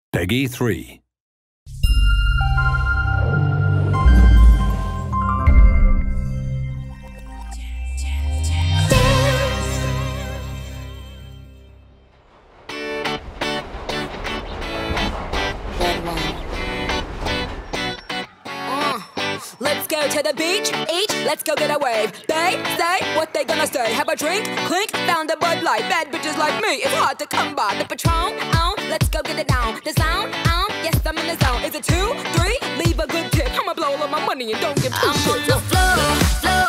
Peggy 3. Let's go to the beach, let's go get a wave. They say what they gonna say. Have a drink, clink, found a Bud Light. Bad bitches like me, it's hard to come by. The Patron, let's go get it down. The sound, yes, I'm in the zone. Is it 2, 3? Leave a good tip. I'ma blow all of my money and don't give two shits. I'm on the floor,